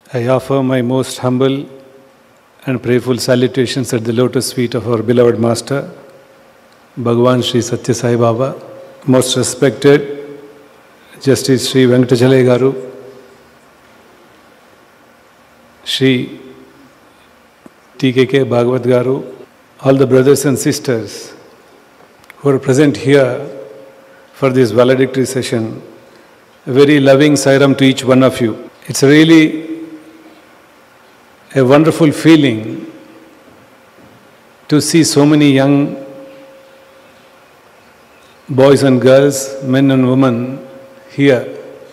I offer my most humble and prayerful salutations at the lotus feet of our beloved Master, Bhagavan Sri Satya Sai Baba, most respected Justice Sri Venkatachalai Garu, Sri TKK Bhagavat Garu, all the brothers and sisters who are present here for this valedictory session. A very loving Sairam to each one of you. It's really a wonderful feeling to see so many young boys and girls, men and women here,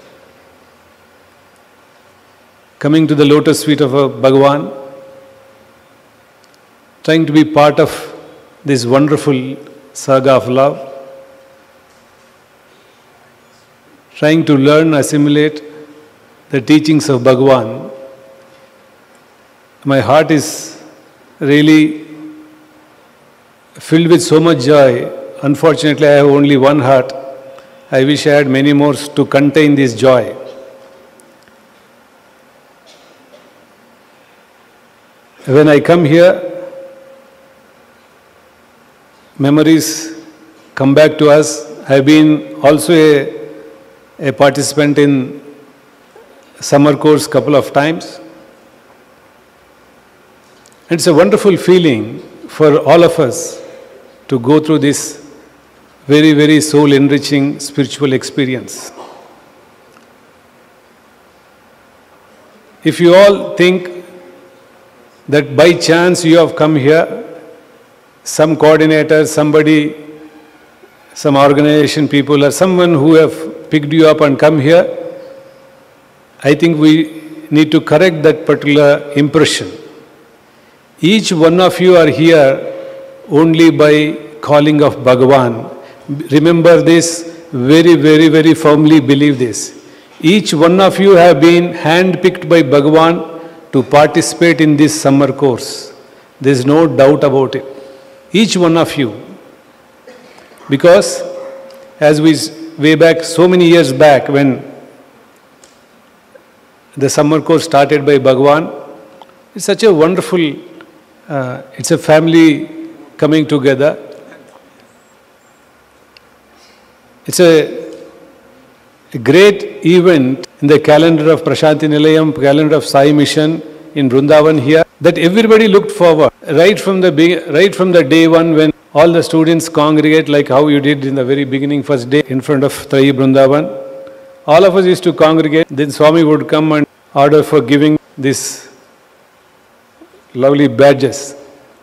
coming to the lotus feet of our Bhagavan, trying to be part of this wonderful saga of love, trying to learn, assimilate the teachings of Bhagavan. My heart is really filled with so much joy. Unfortunately, I have only one heart. I wish I had many more to contain this joy. When I come here, memories come back to us. I have been also a participant in summer course couple of times. It's a wonderful feeling for all of us to go through this very, very soul-enriching spiritual experience. If you all think that by chance you have come here, some coordinator, somebody, some organization people or someone who have picked you up and come here, I think we need to correct that particular impression. Each one of you are here only by calling of Bhagavan. Remember this, very, very, very firmly believe this. Each one of you have been handpicked by Bhagavan to participate in this summer course. There is no doubt about it. Each one of you. Because as we way back, so many years back when the summer course started by Bhagavan, it's such a wonderful it's a family coming together. It's a great event in the calendar of Prashanti Nilayam, calendar of Sai Mission in Brindavan here, that everybody looked forward. Right from the day one when all the students congregate like how you did in the very beginning, first day in front of Trai Brindavan. All of us used to congregate. Then Swami would come and order for giving this lovely badges.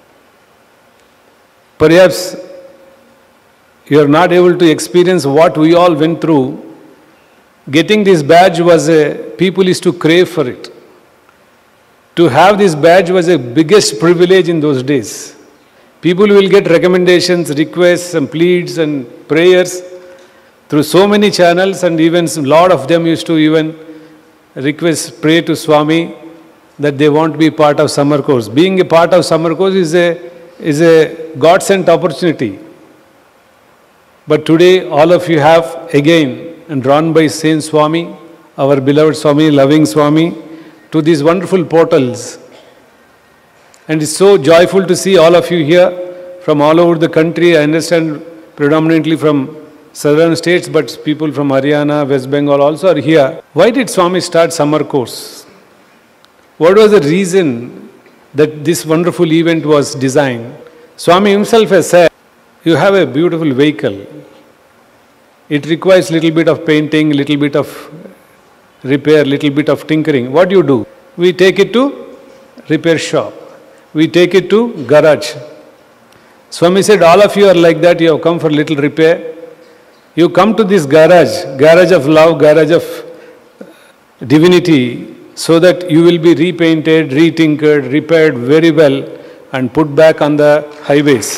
Perhaps you are not able to experience what we all went through. Getting this badge was people used to crave for it. To have this badge was the biggest privilege in those days. People will get recommendations, requests and pleads and prayers through so many channels, and even a lot of them used to even request, pray to Swami that they want to be part of summer course. Being a part of summer course is a God-sent opportunity. But today, all of you have again, and drawn by Saint Swami, our beloved Swami, loving Swami, to these wonderful portals. And it's so joyful to see all of you here from all over the country. I understand predominantly from southern states, but people from Haryana, West Bengal also are here. Why did Swami start summer course? What was the reason that this wonderful event was designed? Swami himself has said, you have a beautiful vehicle. It requires little bit of painting, little bit of repair, little bit of tinkering. What do you do? We take it to repair shop. We take it to garage. Swami said, all of you are like that. You have come for little repair. You come to this garage of love, garage of divinity, so that you will be repainted, retinkered, repaired very well and put back on the highways.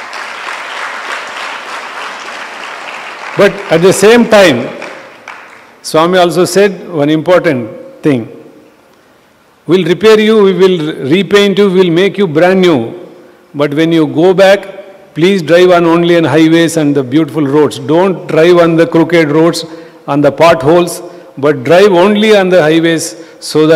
But at the same time, Swami also said one important thing. We'll repair you, we will repaint you, we'll make you brand new. But when you go back, please drive only on highways and the beautiful roads. Don't drive on the crooked roads, on the potholes, but drive only on the highways so that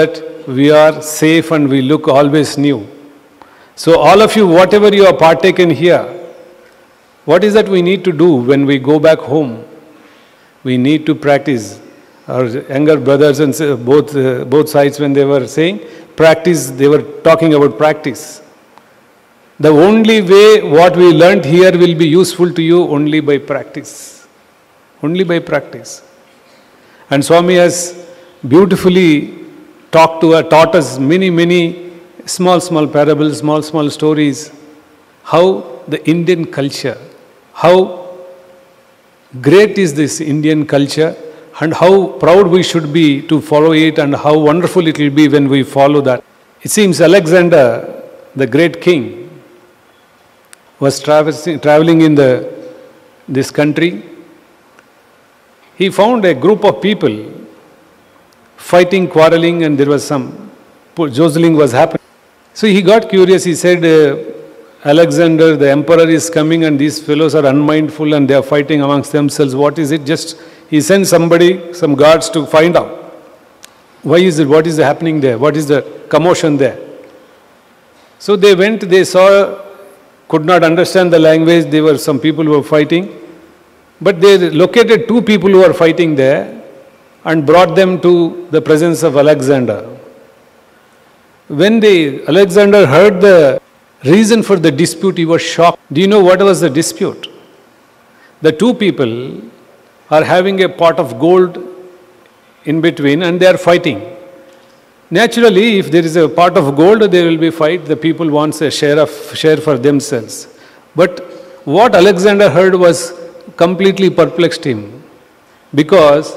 we are safe and we look always new. So all of you, whatever you are partaken here, what is that we need to do when we go back home? We need to practice. Our younger brothers and both sides, when they were saying practice, they were talking about practice. The only way what we learnt here will be useful to you only by practice. Only by practice. And Swami has beautifully taught us many small parables, small stories, how the Indian culture, how great is this Indian culture, and how proud we should be to follow it, and how wonderful it will be when we follow that. It seems Alexander, the great king, was traveling in this country. He found a group of people fighting, quarreling, and there was some jostling was happening. So he got curious. He said, Alexander, the emperor is coming and these fellows are unmindful and they are fighting amongst themselves. What is it? Just he sent some guards to find out. Why is it? What is happening there? What is the commotion there? So they went, they saw, could not understand the language. There were some people who were fighting. But they located two people who were fighting there and brought them to the presence of Alexander. When Alexander heard the reason for the dispute, he was shocked. Do you know what was the dispute? The two people are having a pot of gold in between and they are fighting. Naturally, if there is a pot of gold, there will be fight. The people want a share for themselves. But what Alexander heard was completely perplexed him, because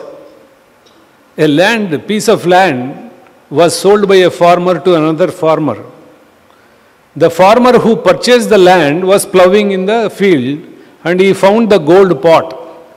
a piece of land was sold by a farmer to another farmer. The farmer who purchased the land was ploughing in the field and he found the gold pot.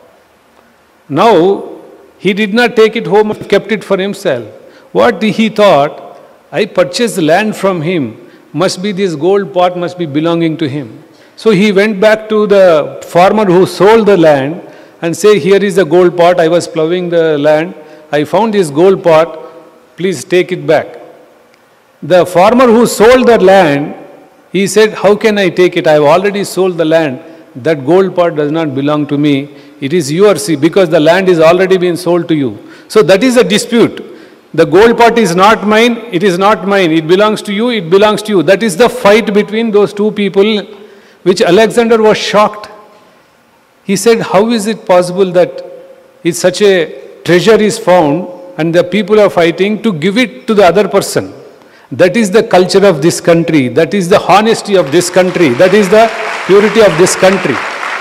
Now, he did not take it home and kept it for himself. What he thought, I purchased the land from him, this gold pot must be belonging to him. So he went back to the farmer who sold the land and said, here is the gold pot, I was ploughing the land, I found this gold pot, please take it back. The farmer who sold the land, he said, how can I take it? I have already sold the land. That gold pot does not belong to me. It is yours, because the land is already been sold to you. So that is a dispute. The gold pot is not mine, it is not mine. It belongs to you, it belongs to you. That is the fight between those two people, which Alexander was shocked. He said, how is it possible that if such a treasure is found and the people are fighting to give it to the other person? That is the culture of this country. That is the honesty of this country. That is the purity of this country.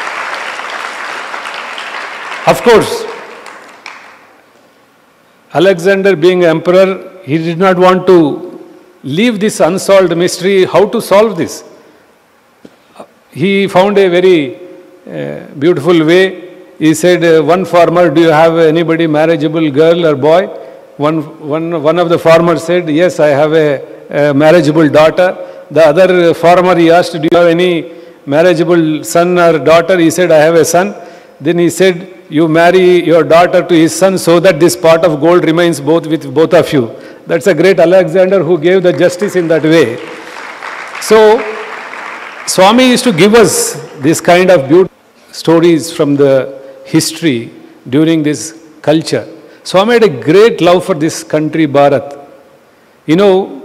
Of course, Alexander being emperor, he did not want to leave this unsolved mystery. How to solve this? He found a very beautiful way. He said, one farmer, do you have anybody marriageable girl or boy? One of the farmers said, yes, I have a marriageable daughter. The other farmer, he asked, do you have any marriageable son or daughter? He said, I have a son. Then he said, you marry your daughter to his son so that this pot of gold remains with both of you. That's a great Alexander who gave the justice in that way. So, Swami used to give us this kind of beautiful stories from the history during this culture. Swami had a great love for this country, Bharat. You know,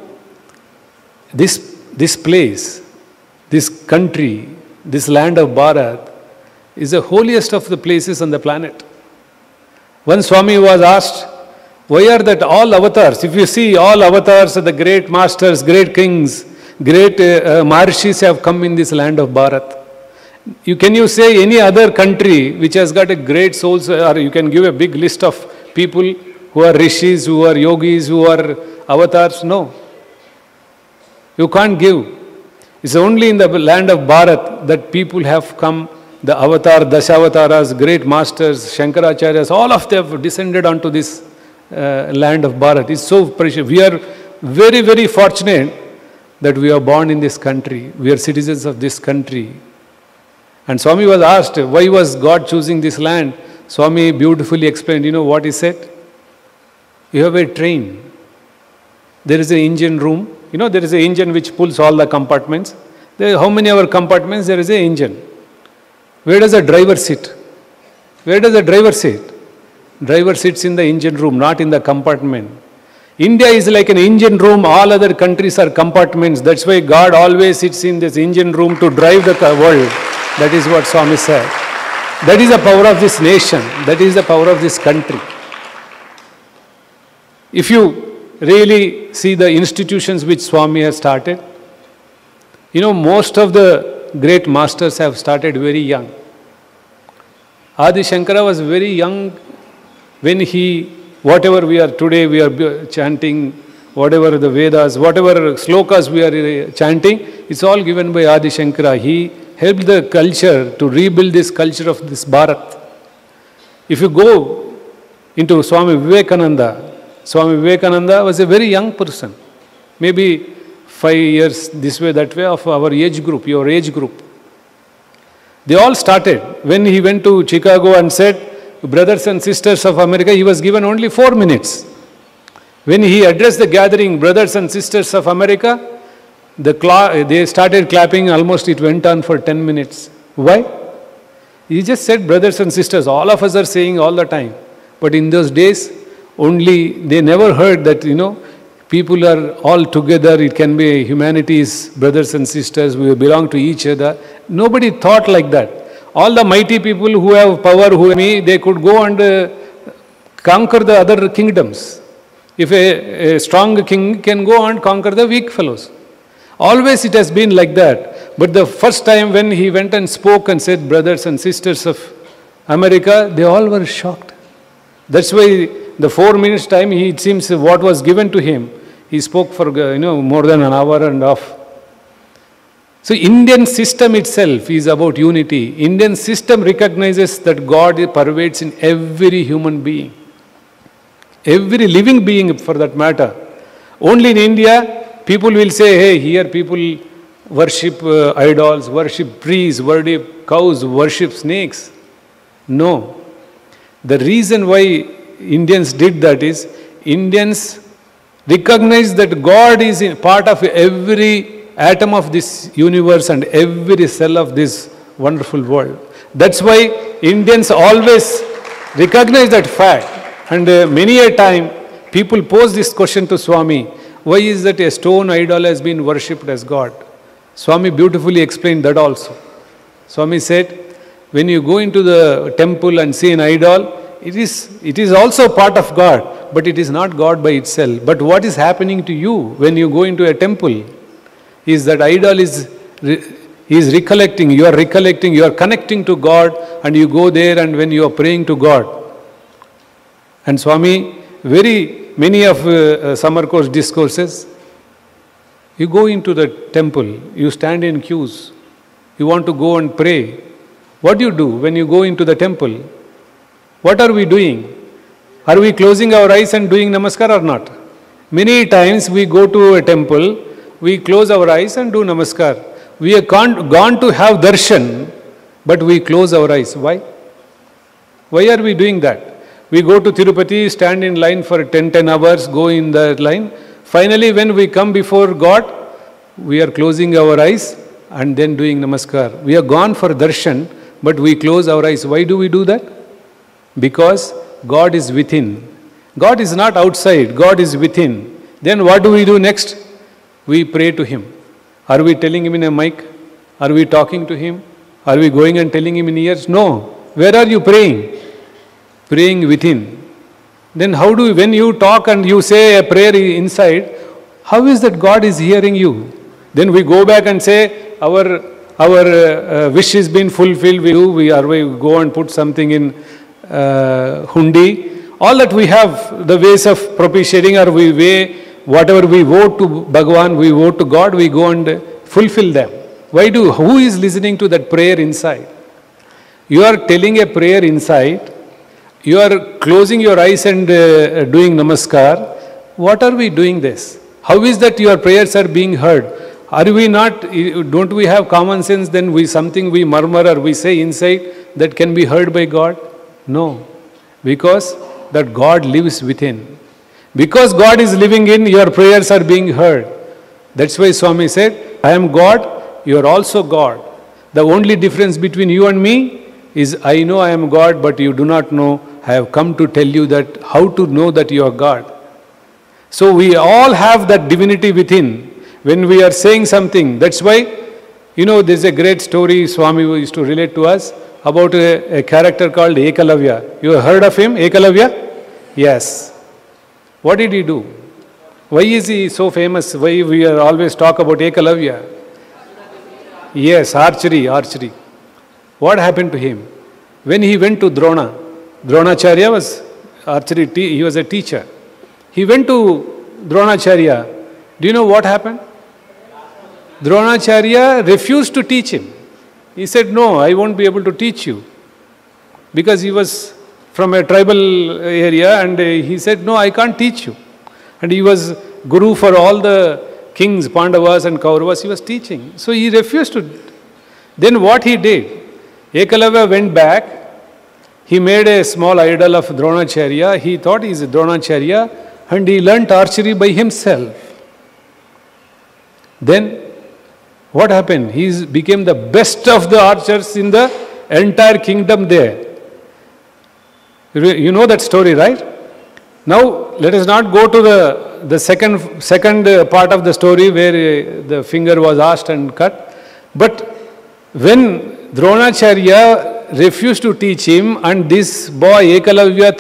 this place, this country, this land of Bharat is the holiest of the places on the planet. When Swami was asked, why are that all avatars, if you see all avatars of the great masters, great kings, great Maharshis have come in this land of Bharat. Can you say any other country which has got a great souls, or you can give a big list of people who are rishis, who are yogis, who are avatars? No. You can't give. It's only in the land of Bharat that people have come, the avatar, Dashavataras, great masters, Shankaracharyas, all of them have descended onto this land of Bharat. It's so precious. We are very, very fortunate that we are born in this country. We are citizens of this country. And Swami was asked, why was God choosing this land? Swami beautifully explained, you know what he said? You have a train. There is an engine room. You know, there is an engine which pulls all the compartments. How many other compartments? There is an engine. Where does the driver sit? Where does the driver sit? Driver sits in the engine room, not in the compartment. India is like an engine room. All other countries are compartments. That's why God always sits in this engine room to drive the world. That is what Swami said. That is the power of this nation. That is the power of this country. If you really see the institutions which Swami has started, you know, most of the great masters have started very young. Adi Shankara was very young when whatever we are today, we are chanting, whatever the Vedas, whatever slokas we are chanting, it's all given by Adi Shankara. He helped the culture to rebuild this culture of this Bharat. If you go into Swami Vivekananda was a very young person, maybe 5 years this way, that way, of our age group, your age group. They all started. When he went to Chicago and said, brothers and sisters of America, he was given only 4 minutes. When he addressed the gathering, brothers and sisters of America, they started clapping, almost it went on for 10 minutes. Why? He just said, brothers and sisters, all of us are saying all the time. But in those days, they never heard that, you know, people are all together, it can be humanity's brothers and sisters, we belong to each other. Nobody thought like that. All the mighty people who have power, they could go and conquer the other kingdoms. If a strong king can go and conquer the weak fellows. Always it has been like that. But the first time when he went and spoke and said, brothers and sisters of America, they all were shocked. That's why the 4 minutes time, it seems what was given to him, he spoke for more than an hour and a half. So Indian system itself is about unity. Indian system recognizes that God pervades in every human being. Every living being for that matter. Only in India, people will say, hey, here people worship idols, worship trees, worship cows, worship snakes. No. The reason why Indians did that is, Indians recognize that God is part of every atom of this universe and every cell of this wonderful world. That's why Indians always recognize that fact. And many a time, people pose this question to Swami, why is that a stone idol has been worshipped as God? Swami beautifully explained that also. Swami said, when you go into the temple and see an idol, it is also part of God, but it is not God by itself. But what is happening to you when you go into a temple is that idol is recollecting, you are connecting to God, and you go there and when you are praying to God. And Swami, many of summer course discourses, you go into the temple, you stand in queues, you want to go and pray. What do you do when you go into the temple? What are we doing? Are we closing our eyes and doing namaskar or not? Many times we go to a temple, we close our eyes and do namaskar. We have gone to have darshan, but we close our eyes. Why? Why are we doing that? We go to Tirupati, stand in line for 10 hours, go in that line. Finally, when we come before God, we are closing our eyes and then doing namaskar. We are gone for darshan, but we close our eyes. Why do we do that? Because God is within. God is not outside, God is within. Then what do we do next? We pray to Him. Are we telling Him in a mic? Are we talking to Him? Are we going and telling Him in ears? No. Where are you praying? Praying within. Then when you talk and you say a prayer inside, how is that God is hearing you? Then we go back and say, our wish has been fulfilled. We go and put something in hundi. All that we have, the ways of propitiating, or whatever we vote to Bhagavan, we vote to God, we go and fulfill them. Who is listening to that prayer inside? You are telling a prayer inside, you are closing your eyes and doing namaskar. What are we doing this? How is that your prayers are being heard? Don't we have common sense? Then something we murmur or we say inside that can be heard by God? No. Because that God lives within. Because God is living in, your prayers are being heard. That's why Swami said, I am God, you are also God. The only difference between you and me is I know I am God, but you do not know. I have come to tell you that how to know that you are God. So we all have that divinity within. When we are saying something, that's why, there's a great story Swami used to relate to us about a character called Ekalavya. You have heard of him, Ekalavya? Yes. What did he do? Why is he so famous? Why we are always talk about Ekalavya? Yes, archery. What happened to him? When he went to Dronacharya was archery, he was a teacher. He went to Dronacharya. Do you know what happened? Dronacharya refused to teach him. He said, no, I won't be able to teach you. Because he was from a tribal area and he said, no, I can't teach you. And he was guru for all the kings, Pandavas and Kauravas, he was teaching. So he refused to. Then what he did? Ekalavya went back. He made a small idol of Dronacharya. He thought he is Dronacharya and he learnt archery by himself. Then what happened? He became the best of the archers in the entire kingdom there. You know that story, right? Now, let us not go to the second part of the story where the finger was asked and cut. But when Dronacharya refused to teach him and this boy Ekalavya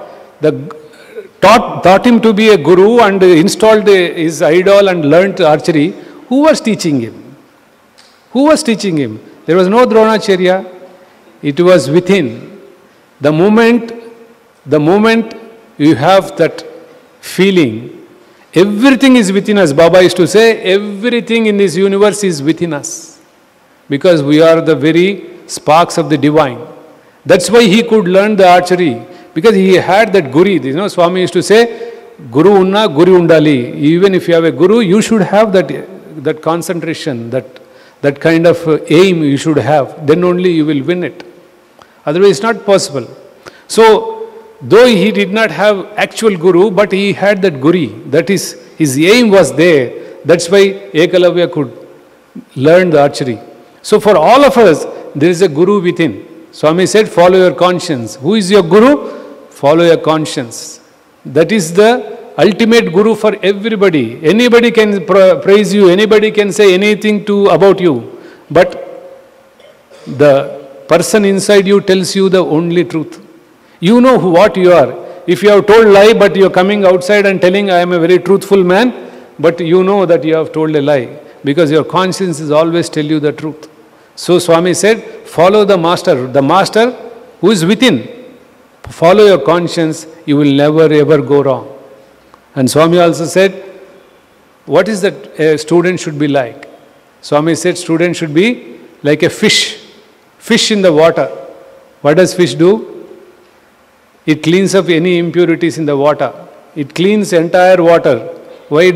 taught him to be a guru and installed his idol and learnt archery, who was teaching him? Who was teaching him? There was no Dronacharya. It was within. The moment you have that feeling, everything is within us. Baba used to say, everything in this universe is within us. Because we are the very sparks of the divine. That's why he could learn the archery. Because he had that guru. Swami used to say, Guru unna, Guru undali. Even if you have a guru, you should have that concentration, that kind of aim you should have. Then only you will win it. Otherwise it's not possible. So, though he did not have actual guru, but he had that guru. That is, his aim was there. That's why Ekalavya could learn the archery. So for all of us, there is a guru within. Swami said, follow your conscience. Who is your guru? Follow your conscience. That is the ultimate guru for everybody. Anybody can praise you, anybody can say anything about you. But the person inside you tells you the only truth. You know what you are. If you have told lie, but you are coming outside and telling, I am a very truthful man, but you know that you have told a lie. Because your conscience is always tell you the truth. So Swami said, follow the master who is within. Follow your conscience, you will never ever go wrong. And Swami also said, what is that a student should be like? Swami said, student should be like a fish in the water. What does fish do? It cleans up any impurities in the water. It cleans entire water. Why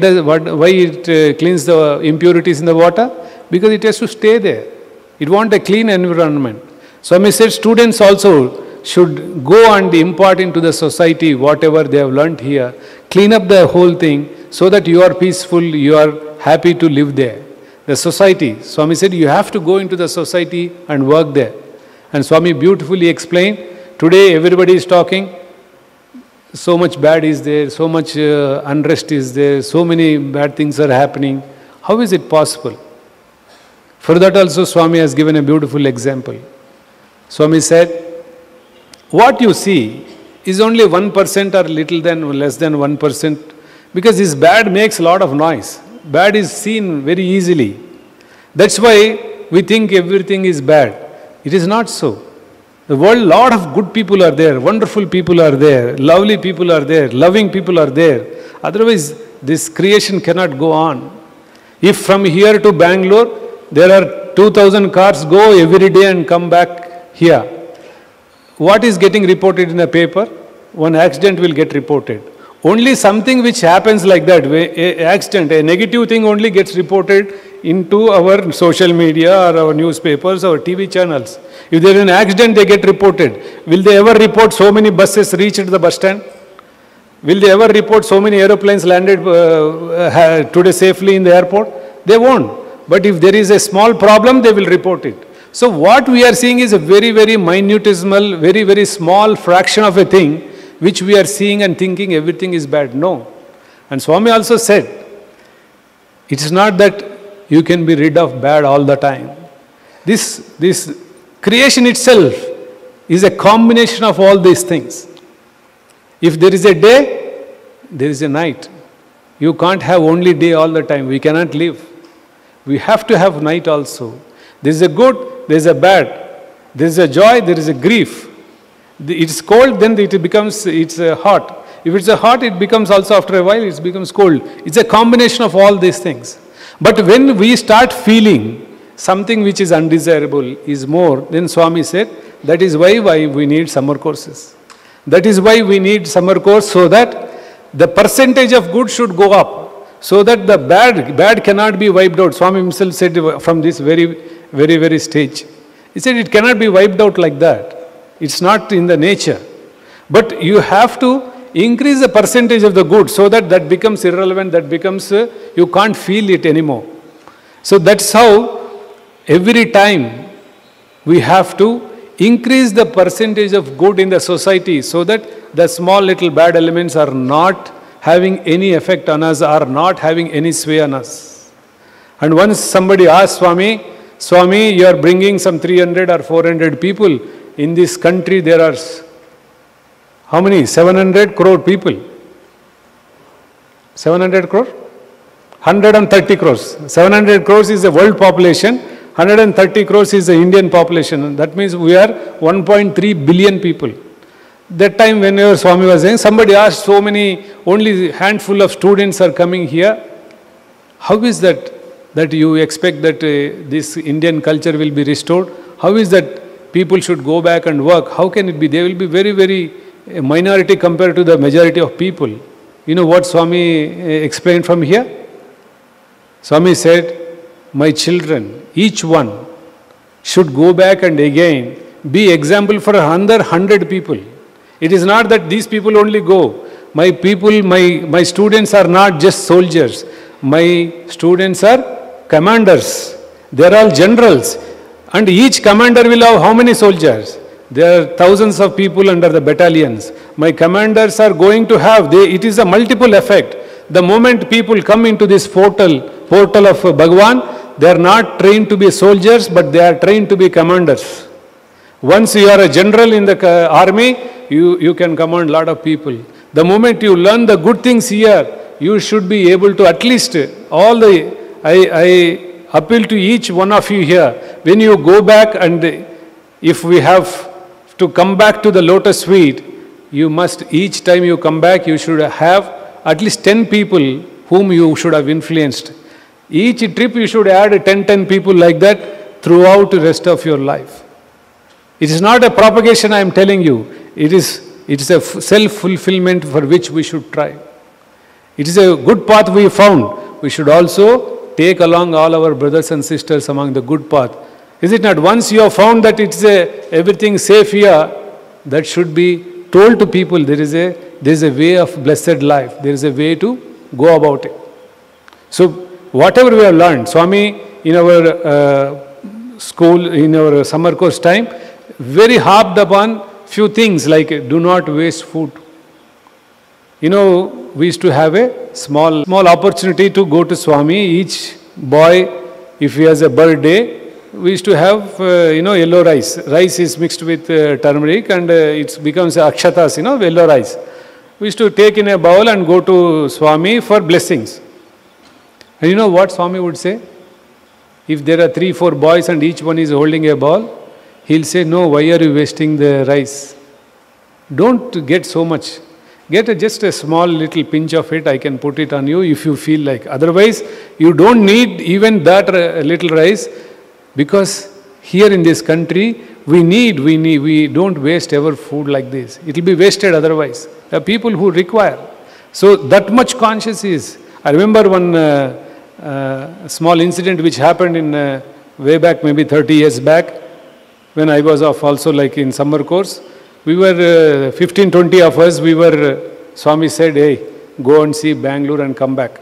it cleans the impurities in the water? Because it has to stay there. It wants a clean environment. Swami said students also should go and impart into the society whatever they have learnt here. Clean up the whole thing so that you are peaceful, you are happy to live there. The society, Swami said you have to go into the society and work there. And Swami beautifully explained, today everybody is talking, so much bad is there, so much unrest is there, so many bad things are happening. How is it possible? For that also Swami has given a beautiful example. Swami said, what you see is only 1% or less than 1%, because this bad makes a lot of noise. Bad is seen very easily. That's why we think everything is bad. It is not so. The world, lot of good people are there, wonderful people are there, lovely people are there, loving people are there. Otherwise, this creation cannot go on. If from here to Bangalore, there are 2,000 cars go every day and come back here. What is getting reported in a paper? One accident will get reported. Only something which happens like that, a negative thing only gets reported into our social media or our newspapers or TV channels. If there is an accident, they get reported. Will they ever report so many buses reached the bus stand? Will they ever report so many aeroplanes landed today safely in the airport? They won't. But if there is a small problem, they will report it. So what we are seeing is a very, very minutesimal, very, very small fraction of a thing which we are seeing and thinking everything is bad. No. And Swami also said, it is not that you can be rid of bad all the time. This creation itself is a combination of all these things. If there is a day, there is a night. You can't have only day all the time. We cannot live. We have to have night also. There is a good, there is a bad. There is a joy, there is a grief. It's cold, then it's hot. If it's a hot, it becomes also after a while, it becomes cold. It's a combination of all these things. But when we start feeling something which is undesirable is more, then Swami said, that is why we need summer courses. That is why we need summer course, so that the percentage of good should go up, so that the bad cannot be wiped out. Swami himself said from this very stage. He said it cannot be wiped out like that. It's not in the nature. But you have to increase the percentage of the good so that becomes irrelevant, that becomes, you can't feel it anymore. So that's how every time we have to increase the percentage of good in the society so that the small little bad elements are not having any effect on us, are not having any sway on us. And once somebody asked Swami, you are bringing some 300 or 400 people. In this country there are how many? 700 crore people. 700 crore? 130 crores. 700 crores is the world population. 130 crores is the Indian population. That means we are 1.3 billion people. That time when Swami was saying, somebody asked, so many, only handful of students are coming here. How is that you expect that this Indian culture will be restored? How is that people should go back and work? How can it be? They will be very, very a minority compared to the majority of people. You know what Swami explained from here? Swami said, my children, each one should go back and again be example for another 100 people. It is not that these people only go. My people, my students are not just soldiers. My students are commanders. They are all generals. And each commander will have how many soldiers? There are thousands of people under the battalions. My commanders are going to have, it is a multiple effect. The moment people come into this portal of Bhagavan, they are not trained to be soldiers, but they are trained to be commanders. Once you are a general in the army, you can command a lot of people. The moment you learn the good things here, you should be able to at least I appeal to each one of you here, when you go back and if we have to come back to the lotus feet, you must, each time you come back, you should have at least 10 people whom you should have influenced. Each trip you should add 10 people like that throughout the rest of your life. It is not a propagation I am telling you. It is a self-fulfillment for which we should try. It is a good path we found. We should also take along all our brothers and sisters among the good path. Is it not? Once you have found that it's everything safe here, that should be told to people. There is a way of blessed life. There is a way to go about it. So whatever we have learned, Swami in our school, in our summer course time, very harped upon few things like do not waste food. You know, we used to have a small opportunity to go to Swami. Each boy, if he has a birthday, we used to have, yellow rice. Rice is mixed with turmeric and it becomes akshatas, yellow rice. We used to take in a bowl and go to Swami for blessings. And you know what Swami would say? If there are 3-4 boys and each one is holding a bowl, he'll say, no, why are you wasting the rice? Don't get so much. Get just a small little pinch of it, I can put it on you if you feel like. Otherwise, you don't need even that little rice. Because here in this country, we don't waste our food like this. It will be wasted otherwise. There are people who require. So that much conscious is. I remember one small incident which happened in way back, maybe 30 years back, when I was also like in summer course. We were 15-20 of us, we were Swami said, hey, go and see Bangalore and come back.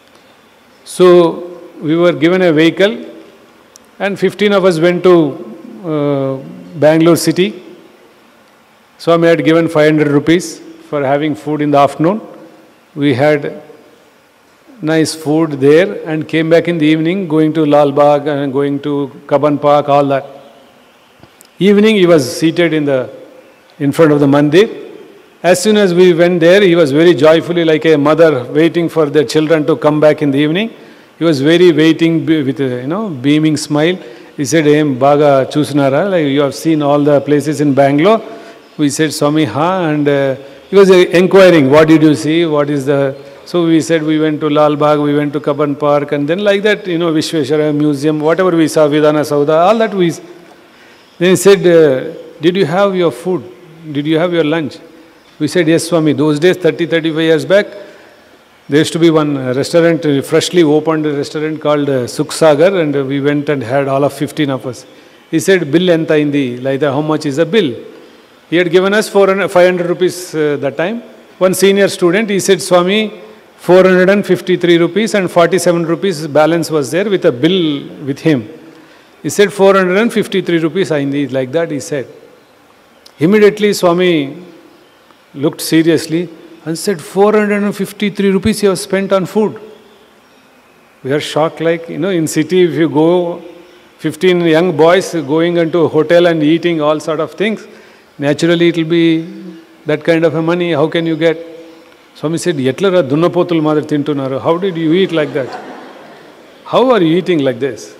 So we were given a vehicle and 15 of us went to Bangalore city. Swami had given 500 rupees for having food in the afternoon. We had nice food there and came back in the evening, going to Lal Bagh and going to Kaban Park, all that. Evening he was seated in front of the mandir. As soon as we went there, he was very joyfully, like a mother waiting for their children to come back in the evening. He was very waiting with a beaming smile. He said, "Hey, Baga Chusnara, like you have seen all the places in Bangalore." We said, "Swami, and he was inquiring, what did you see? What is the..." So we said we went to Lal Bagh, we went to Kaban Park, and then like that, Vishweshwara Museum, whatever we saw, Vidhana Saudha, all that we... Then he said, "Did you have your food? Did you have your lunch?" We said, "Yes, Swami." Those days, 35 years back, there used to be one restaurant, freshly opened restaurant called Sukh Sagar, and we went and had all of 15 of us. He said, "Bill enta indi?" Like that, how much is the bill? He had given us 500 rupees that time. One senior student, he said, "Swami, 453 rupees and 47 rupees balance was there with a bill with him." He said, 453 rupees aindi, like that he said. Immediately Swami looked seriously and said, 453 rupees you have spent on food. We are shocked, like, in city if you go, 15 young boys going into a hotel and eating all sort of things, naturally it will be that kind of a money, how can you get? Swami said, "Yetlara dunnapotul madar tintunaru. How did you eat like that? How are you eating like this?"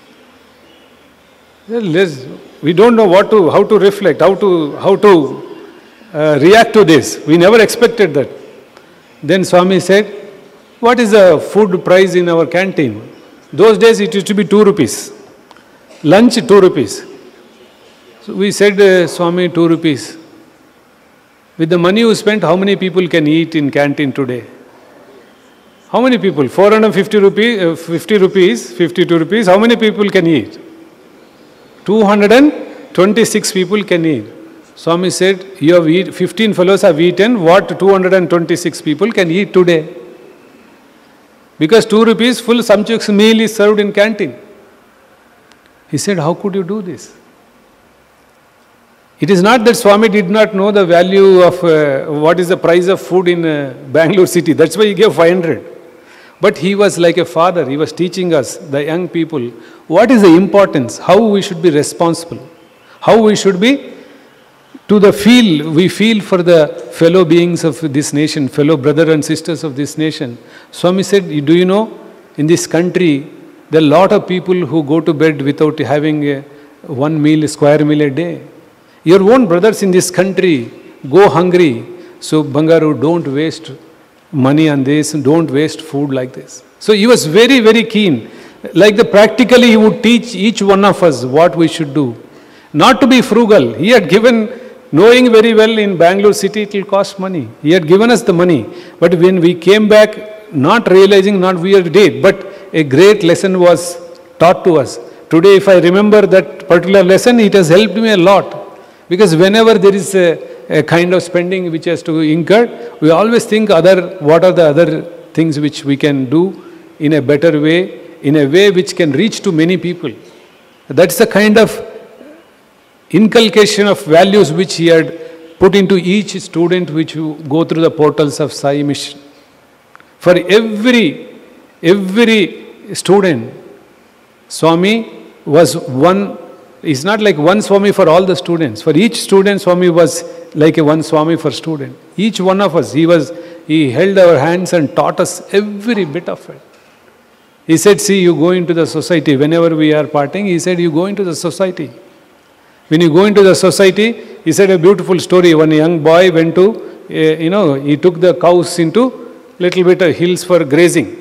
We don't know how to reflect, how to react to this. We never expected that. Then Swami said, "What is the food price in our canteen?" Those days it used to be 2 rupees. Lunch 2 rupees. So we said, "Swami, 2 rupees. With the money you spent, how many people can eat in canteen today?" How many people? 450 rupees, 50 rupees, 52 rupees. How many people can eat? 226 people can eat. Swami said, "You have 15 fellows have eaten what 226 people can eat today." Because 2 rupees full sumptuous meal is served in canteen. He said, "How could you do this?" It is not that Swami did not know the value of what is the price of food in Bangalore city. That's why he gave 500. But he was like a father. He was teaching us, the young people, what is the importance, how we should be responsible, how we should be we feel for the fellow beings of this nation, fellow brothers and sisters of this nation. Swami said, "Do you know, in this country, there are a lot of people who go to bed without having one meal, square meal a day. Your own brothers in this country go hungry. So, Bangaru, don't waste money on this, don't waste food like this." So he was very, very keen. Like practically he would teach each one of us what we should do. Not to be frugal. He had given, knowing very well in Bangalore city it will cost money. He had given us the money. But when we came back, not realizing, not we did, but a great lesson was taught to us. Today if I remember that particular lesson, it has helped me a lot. Because whenever there is a kind of spending which has to incur, we always think what are the other things which we can do in a better way, in a way which can reach to many people. That's the kind of inculcation of values which he had put into each student which you go through the portals of Sai Mission. For every student, Swami was one. It's not like one Swami for all the students. For each student, Swami was like a one Swami for student. Each one of us, he held our hands and taught us every bit of it. He said, "See, you go into the society." Whenever we are parting, he said, "You go into the society." When you go into the society, he said a beautiful story. One young boy went to, he took the cows into little bit of hills for grazing.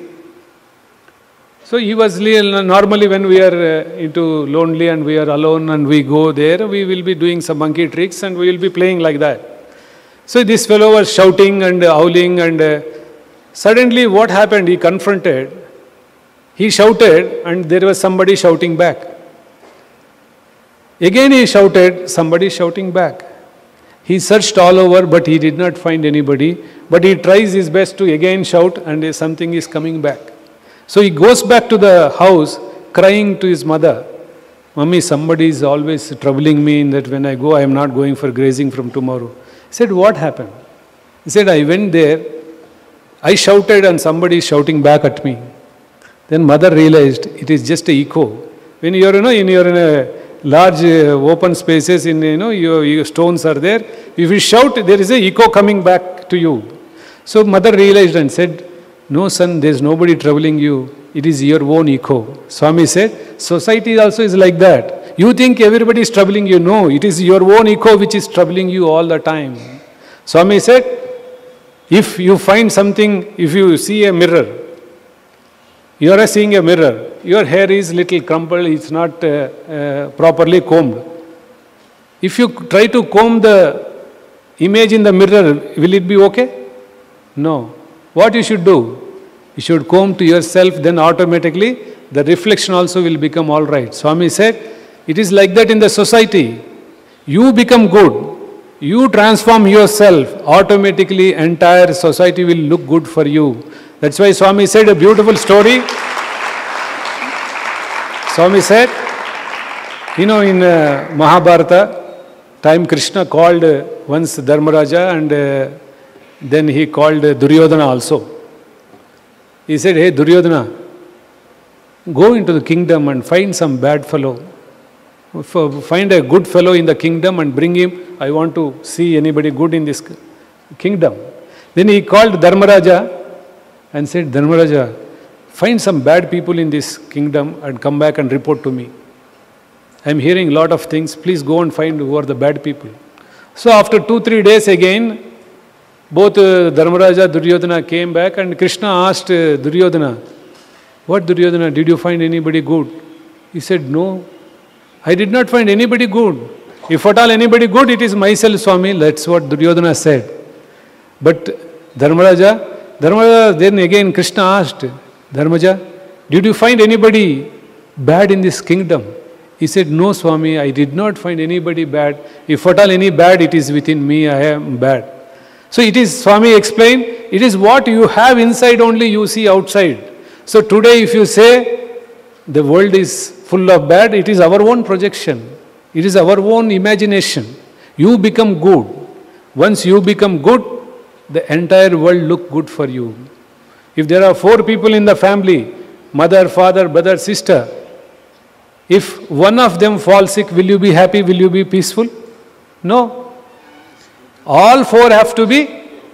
So he was normally when we are into lonely and we are alone and we go there, we will be doing some monkey tricks and we will be playing like that. So this fellow was shouting and howling, and suddenly what happened? He confronted, he shouted, and there was somebody shouting back. Again he shouted, somebody shouting back. He searched all over, but he did not find anybody. But he tries his best to again shout, and something is coming back. So he goes back to the house, crying to his mother, "Mummy, somebody is always troubling me in that when I go, I am not going for grazing from tomorrow." He said, "What happened?" He said, "I went there, I shouted and somebody is shouting back at me." Then mother realized it is just an echo. When you are, in a large open spaces, your stones are there. If you shout, there is an echo coming back to you. So mother realized and said, "No son, there is nobody troubling you. It is your own echo." Swami said, society also is like that. You think everybody is troubling you. No, it is your own echo which is troubling you all the time. Swami said, if you find something, if you see a mirror, you are seeing a mirror, your hair is little crumpled, it's not properly combed. If you try to comb the image in the mirror, will it be okay? No. What you should do? You should comb to yourself, then automatically the reflection also will become all right. Swami said, it is like that in the society. You become good. You transform yourself, automatically entire society will look good for you. That's why Swami said a beautiful story. Swami said, in Mahabharata, time Krishna called once Dharmaraja and then he called Duryodhana also. He said, "Hey Duryodhana, go into the kingdom and find some bad fellow. Find a good fellow in the kingdom and bring him. I want to see anybody good in this kingdom." Then he called Dharmaraja and said, "Dharmaraja, find some bad people in this kingdom and come back and report to me. I am hearing a lot of things. Please go and find who are the bad people." So after 2-3 days again, both Dharmaraja, Duryodhana came back and Krishna asked Duryodhana, "What Duryodhana, did you find anybody good?" He said, "No, I did not find anybody good. If at all anybody good, it is myself, Swami." That's what Duryodhana said. But Dharmaraja, then again Krishna asked, "Dharmaja, did you find anybody bad in this kingdom?" He said, "No, Swami, I did not find anybody bad. If at all any bad, it is within me, I am bad." So it is, Swami explained, it is what you have inside only you see outside. So today if you say the world is full of bad, it is our own projection. It is our own imagination. You become good. Once you become good, the entire world look good for you. If there are 4 people in the family, mother, father, brother, sister, if one of them falls sick, will you be happy? Will you be peaceful? No. All 4 have to be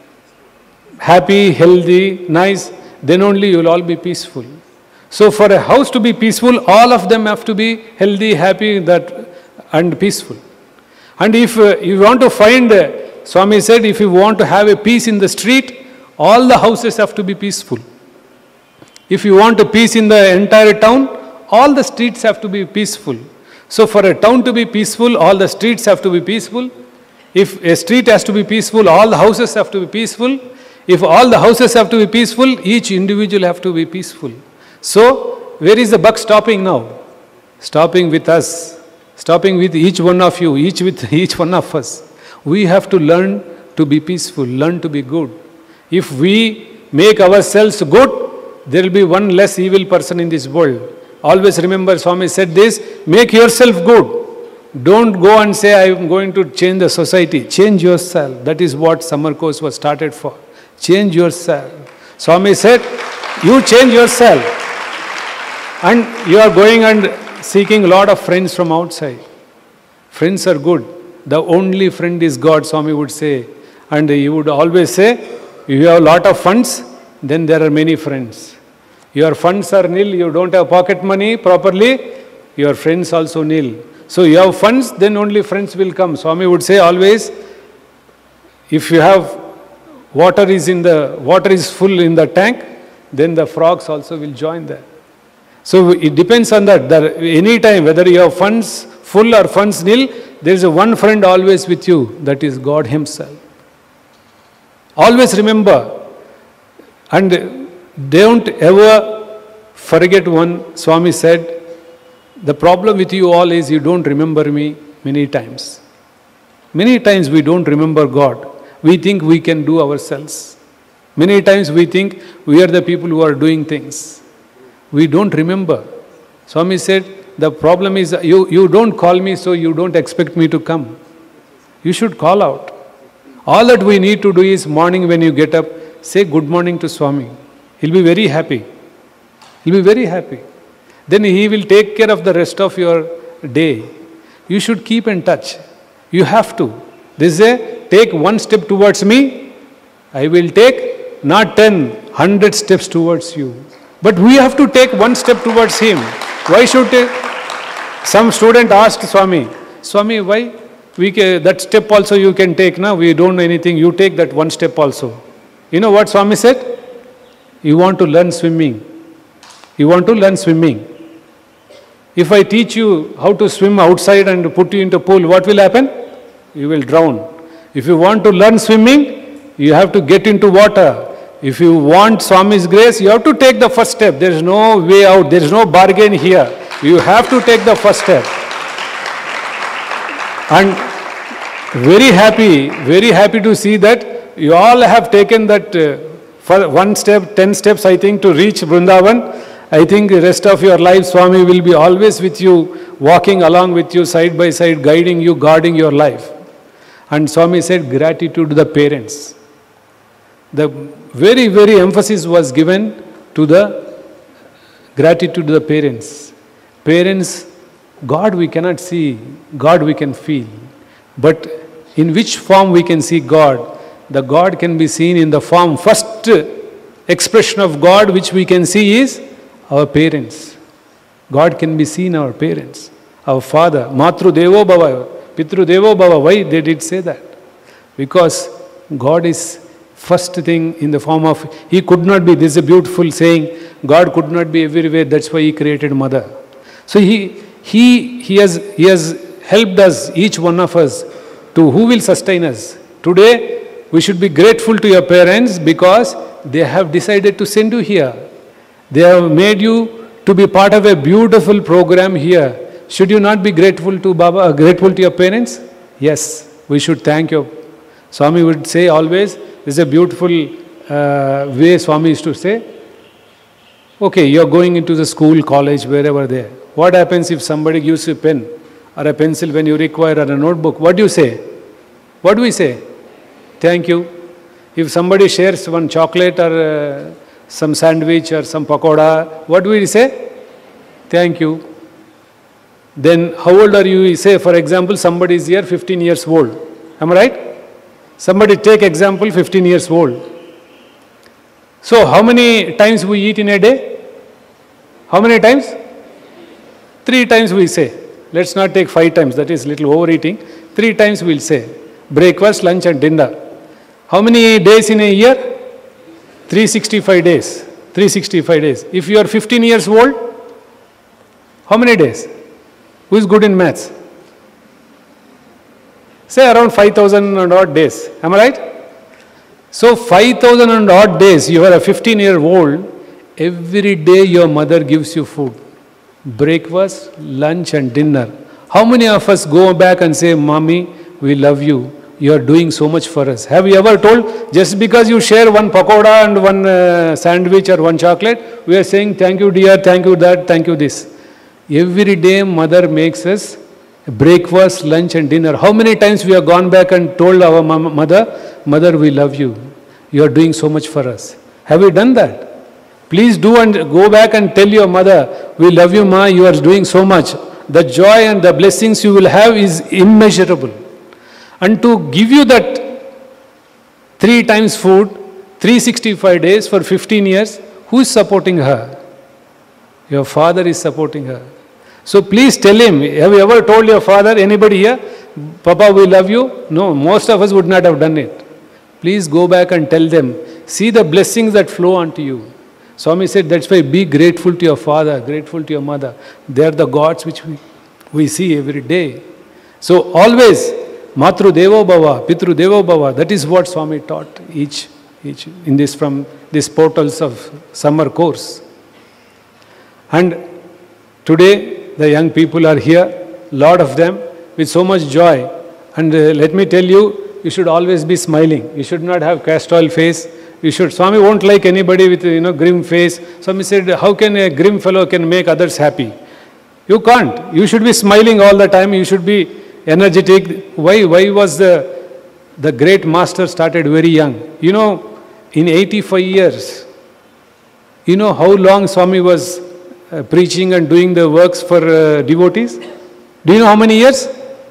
happy, healthy, nice, then only you will all be peaceful. So for a house to be peaceful, all of them have to be healthy, happy, and peaceful. And if you want to find, Swami said, if you want to have a peace in the street, all the houses have to be peaceful. If you want a peace in the entire town, all the streets have to be peaceful. So for a town to be peaceful, all the streets have to be peaceful. If a street has to be peaceful, all the houses have to be peaceful. If all the houses have to be peaceful, each individual have to be peaceful. So, where is the buck stopping now? Stopping with us. Stopping with each one of you, with each one of us. We have to learn to be peaceful, learn to be good. If we make ourselves good, there will be one less evil person in this world. Always remember, Swami said this, make yourself good. Don't go and say, I am going to change the society. Change yourself. That is what summer course was started for. Change yourself. Swami said, you change yourself. And you are going and seeking a lot of friends from outside. Friends are good. The only friend is God, Swami would say. And he would always say, if you have a lot of funds, then there are many friends. Your funds are nil, you don't have pocket money properly, your friends also nil. So you have funds, then only friends will come. Swami would say always, if you have water is full in the tank, then the frogs also will join there. So it depends on that. Any time, whether you have funds full or funds nil, there is a one friend always with you, that is God Himself. Always remember, and don't ever forget one. Swami said, the problem with you all is you don't remember me many times. Many times we don't remember God. We think we can do ourselves. Many times we think we are the people who are doing things. We don't remember. Swami said, the problem is you don't call me, so you don't expect me to come. You should call out. All that we need to do is morning when you get up, say good morning to Swami. He'll be very happy. He'll be very happy. Then he will take care of the rest of your day. You should keep in touch. You have to. This is a take one step towards me, I will take not 10, 100 steps towards you. But we have to take one step towards him. Why should some student asked Swami, Swami, why that step also you can take now? We don't know anything. You take that one step also. You know what Swami said? You want to learn swimming. You want to learn swimming. If I teach you how to swim outside and put you into a pool, what will happen? You will drown. If you want to learn swimming, you have to get into water. If you want Swami's grace, you have to take the first step. There is no way out. There is no bargain here. You have to take the first step. And very happy to see that you all have taken that for one step, 10 steps, I think, to reach Brindavan. I think the rest of your life, Swami will be always with you, walking along with you, side by side, guiding you, guarding your life. And Swami said, gratitude to the parents. The very emphasis was given to the gratitude to the parents. Parents, God we cannot see, God we can feel. But in which form we can see God? The God can be seen in the form, first expression of God which we can see is our parents. God can be seen our parents, our father. Matru Devo Bhava, Pitru Devo Bhava. Why they did say that? Because God is first thing in the form of, He could not be, this is a beautiful saying, God could not be everywhere, that's why He created mother. So He has helped us, each one of us, to who will sustain us. Today, we should be grateful to your parents because they have decided to send you here. They have made you to be part of a beautiful program here. Should you not be grateful to Baba, grateful to your parents? Yes, we should thank you. Swami would say always, this is a beautiful way Swami used to say, okay, you are going into the school, college, wherever there. What happens if somebody gives you a pen or a pencil when you require, or a notebook? What do you say? What do we say? Thank you. If somebody shares one chocolate or some sandwich or some pakoda, what do we say? Thank you. Then how old are you? Say, for example, somebody is here 15 years old. Am I right? Somebody take example 15 years old. So how many times we eat in a day? How many times? 3 times we say. Let's not take 5 times, that is little overeating. 3 times we'll say. Breakfast, lunch and dinner. How many days in a year? 365 days. 365 days. If you are 15 years old, how many days? Who is good in maths? Say around 5,000 and odd days. Am I right? So 5,000 and odd days, you are a 15-year-old, every day your mother gives you food. Breakfast, lunch and dinner. How many of us go back and say, Mommy, we love you. You are doing so much for us. Have you ever told, just because you share one pakoda and one sandwich or one chocolate, we are saying, thank you dear, thank you that, thank you this. Every day mother makes us breakfast, lunch and dinner. How many times we have gone back and told our mother, Mother, we love you. You are doing so much for us. Have you done that? Please do, and go back and tell your mother, we love you, Ma, you are doing so much. The joy and the blessings you will have is immeasurable. And to give you that 3 times food, 365 days for 15 years, who is supporting her? Your father is supporting her. So please tell him, have you ever told your father, anybody here, Papa, we love you? No, most of us would not have done it. Please go back and tell them, see the blessings that flow onto you. Swami said, that's why be grateful to your father, grateful to your mother. They are the gods which we see every day. So always, Matru Devo Bhava, Pitru Devo Bhava, that is what Swami taught each in this, from these portals of summer course. And today, the young people are here, lot of them, with so much joy. And let me tell you, you should always be smiling. You should not have cast oil face. You should. Swami won't like anybody with grim face. Swami said, how can a grim fellow can make others happy? You can't. You should be smiling all the time. You should be energetic. Why was the great master started very young? In 85 years, how long Swami was preaching and doing the works for devotees? Do you know how many years?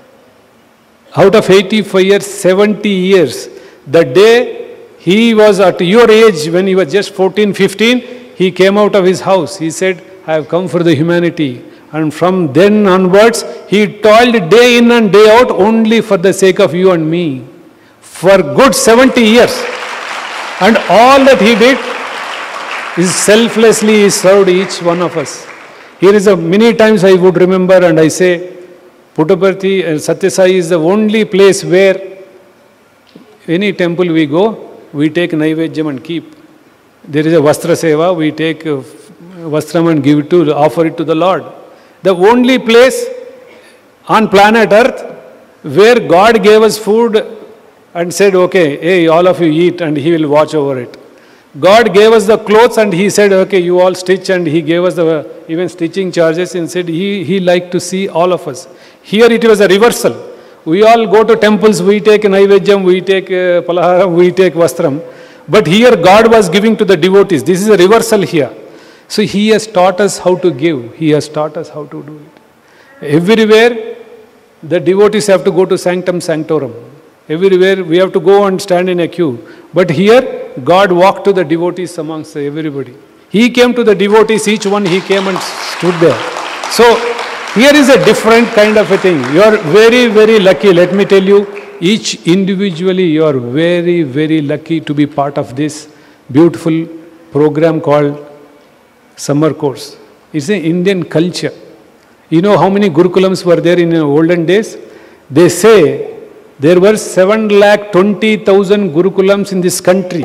Out of 85 years, 70 years. The day he was at your age, when he was just 14, 15, he came out of his house. He said, I have come for the humanity. And from then onwards, he toiled day in and day out only for the sake of you and me. For good 70 years. And all that he did is selflessly he served each one of us. Here is many times I would remember and I say, Puttaparthi and Satya Sai is the only place where any temple we go, we take Naivedyam and keep. There is a Vastra Seva, we take Vastram and give it to, offer it to the Lord. The only place on planet Earth where God gave us food and said, okay, hey, all of you eat and He will watch over it. God gave us the clothes and He said, okay, you all stitch, and He gave us the even stitching charges and said He liked to see all of us. Here it was a reversal. We all go to temples, we take Naivedyam, we take Palaharam, we take Vastram. But here God was giving to the devotees. This is a reversal here. So He has taught us how to give. He has taught us how to do it. Everywhere the devotees have to go to Sanctum Sanctorum. Everywhere we have to go and stand in a queue. But here God walked to the devotees amongst everybody. He came to the devotees, each one He came and stood there. So here is a different kind of a thing. You are very, very lucky. Let me tell you, each individually you are very, very lucky to be part of this beautiful program called Summer Course. It's an Indian culture. You know how many Gurukulams were there in the olden days? They say there were 7,20,000 Gurukulams in this country.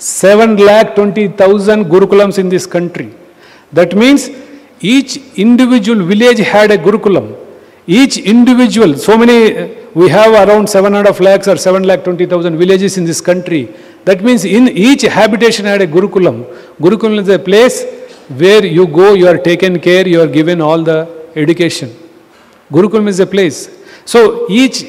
7,20,000 Gurukulams in this country. That means each individual village had a Gurukulam. Each individual, so many, we have around 7.5 lakhs or 7,20,000 villages in this country. That means in each habitation had a Gurukulam. Gurukulam is a place where you go, you are taken care, you are given all the education. Gurukulam is a place. So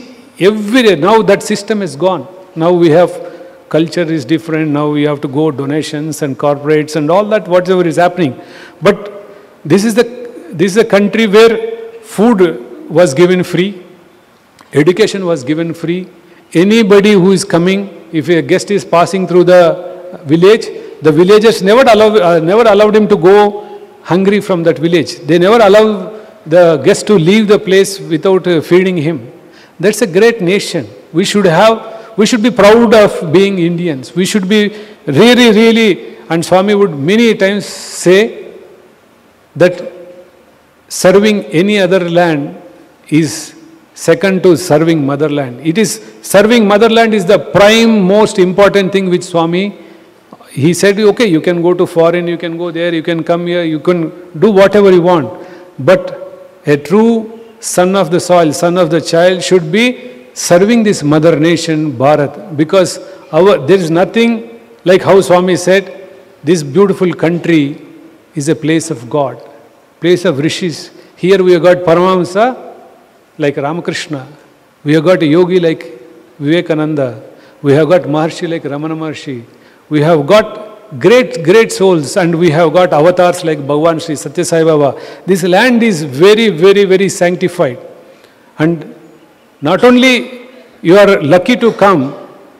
now that system is gone. Now we have, culture is different, now we have to go donations and corporates and all that, whatever is happening. But this is a country where food was given free, education was given free. Anybody who is coming, if a guest is passing through the village, the villagers never allowed him to go hungry from that village. They never allowed the guest to leave the place without feeding him. That's a great nation. We should be proud of being Indians. We should be really, really, and Swami would many times say that serving any other land is second to serving motherland. It is, serving motherland is the prime most important thing which Swami, he said, okay, you can go to foreign, you can go there, you can come here, you can do whatever you want. But a true son of the soil, son of the child should be serving this mother nation, Bharat. Because there is nothing like how Swami said, this beautiful country is a place of God, place of rishis. Here we have got Paramahamsa like Ramakrishna. We have got a yogi like Vivekananda. We have got Maharshi like Ramana Maharshi. We have got great, great souls, and we have got avatars like Bhagavan Sri Satya Sai Baba. This land is very, very, very sanctified. And not only you are lucky to come,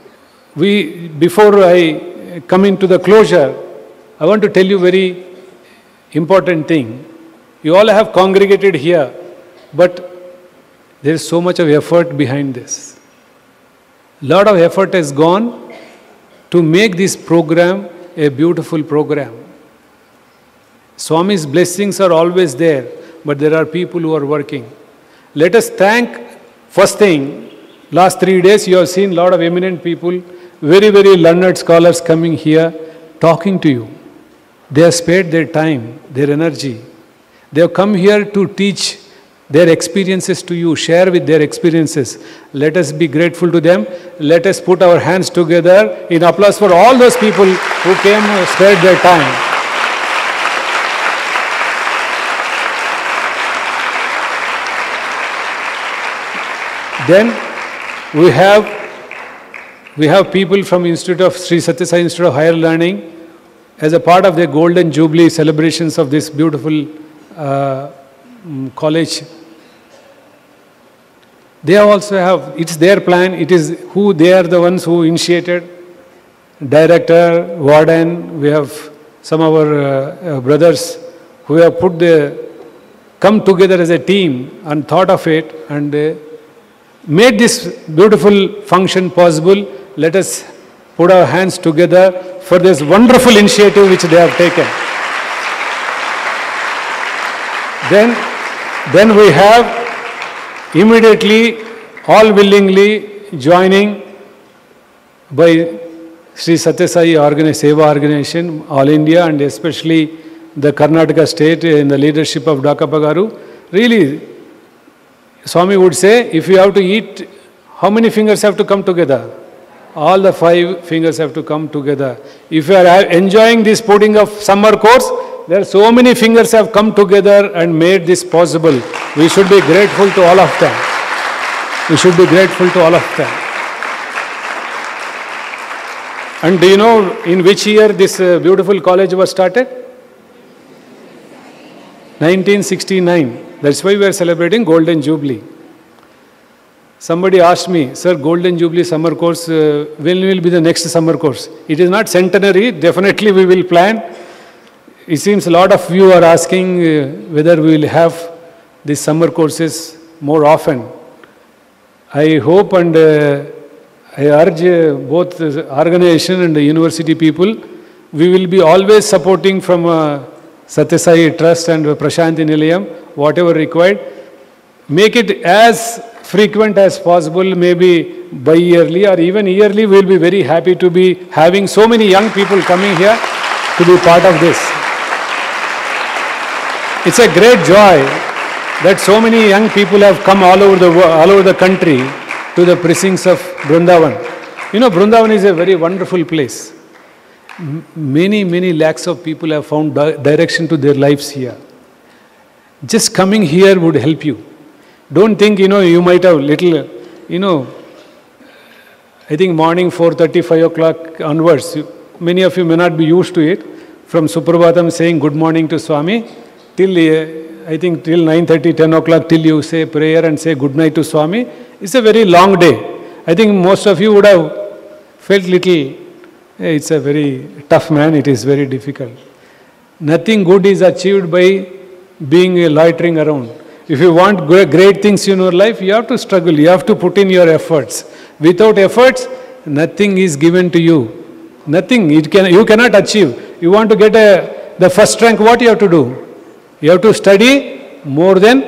before I come into the closure, I want to tell you very important thing. You all have congregated here, but there is so much of effort behind this. A lot of effort has gone to make this program a beautiful program. Swami's blessings are always there, but there are people who are working. Let us thank, first thing, last 3 days you have seen a lot of eminent people, very, very learned scholars coming here, talking to you. They have spared their time, their energy. They have come here to teach their experiences to you, share with their experiences. Let us be grateful to them. Let us put our hands together in applause for all those people who came and spared their time. Then we have people from Institute of Sri Sathya Sai Institute of Higher Learning as a part of the Golden Jubilee celebrations of this beautiful college. They also have, it's their plan, it is who they are the ones who initiated. Director, warden, we have some of our brothers who have come together as a team and thought of it and made this beautiful function possible. Let us put our hands together for this wonderful initiative which they have taken. Then we have immediately, all willingly joining by Sri Sathya Sai Seva Organization, All India, and especially the Karnataka state in the leadership of Dakappa Garu. Really, Swami would say, if you have to eat, how many fingers have to come together? All the 5 fingers have to come together. If you are enjoying this putting of summer course, there are so many fingers have come together and made this possible. We should be grateful to all of them. We should be grateful to all of them. And do you know in which year this beautiful college was started? 1969. That's why we are celebrating Golden Jubilee. Somebody asked me, sir, Golden Jubilee summer course, when will be the next summer course? It is not centenary, definitely we will plan. It seems a lot of you are asking whether we will have these summer courses more often. I hope and I urge both the organization and the university people, we will be always supporting from Sathya Sai Trust and Prashanti Nilayam, whatever required. Make it as frequent as possible, maybe bi-yearly or even yearly. We will be very happy to be having so many young people coming here to be part of this. It's a great joy that so many young people have come all over the country to the precincts of Brindavan. You know, Brindavan is a very wonderful place. Many lakhs of people have found direction to their lives here. Just coming here would help you. Don't think, you might have little, I think morning 4:30, 5 o'clock onwards, many of you may not be used to it. From Suprabhatam saying good morning to Swami, till I think till 9:30, 10 o'clock, till you say prayer and say good night to Swami, it's a very long day. I think most of you would have felt little, it's a very tough man, it is very difficult. Nothing good is achieved by being loitering around. If you want great things in your life, you have to struggle, you have to put in your efforts. Without efforts, nothing is given to you. Nothing, you cannot achieve. You want to get the first rank, what you have to do? You have to study more than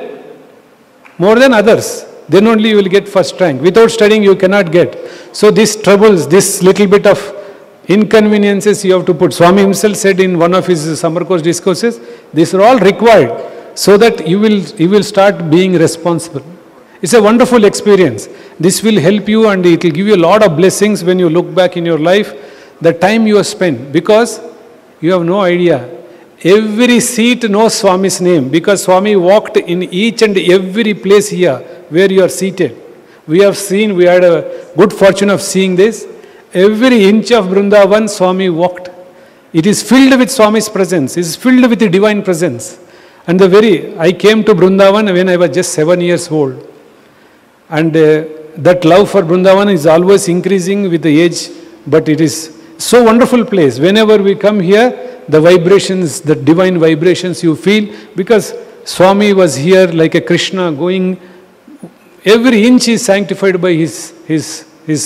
others. Then only you will get first rank. Without studying, you cannot get. So these troubles, this little bit of inconveniences you have to put. Swami himself said in one of his summer course discourses, these are all required so that you will start being responsible. It's a wonderful experience. This will help you and it will give you a lot of blessings when you look back in your life, the time you have spent, because you have no idea. Every seat knows Swami's name because Swami walked in each and every place here where you are seated. We had a good fortune of seeing this. Every inch of Brindavan, Swami walked. It is filled with Swami's presence. It is filled with the divine presence. And I came to Brindavan when I was just 7 years old. And that love for Brindavan is always increasing with the age, but it is so wonderful place. Whenever we come here, the vibrations, the divine vibrations you feel, because Swami was here like a Krishna going, every inch is sanctified by his